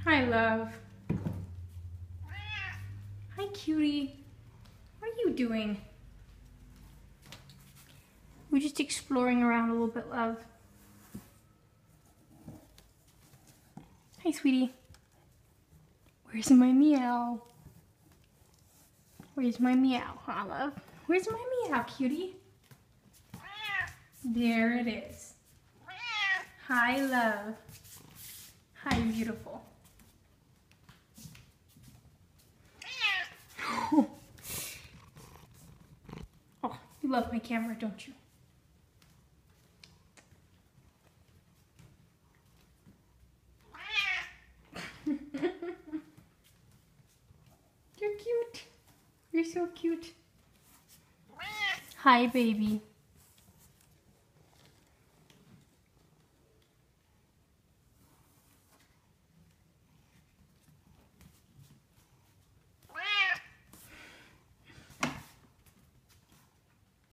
Hi, love. Hi, cutie. What are you doing? We're just exploring around a little bit, love. Hi, sweetie. Where's my meow? Where's my meow, huh, love? Where's my meow, cutie? There it is. Hi, love. Hi, beautiful. Oh, you love my camera, don't you? You're cute. You're so cute. Hi, baby.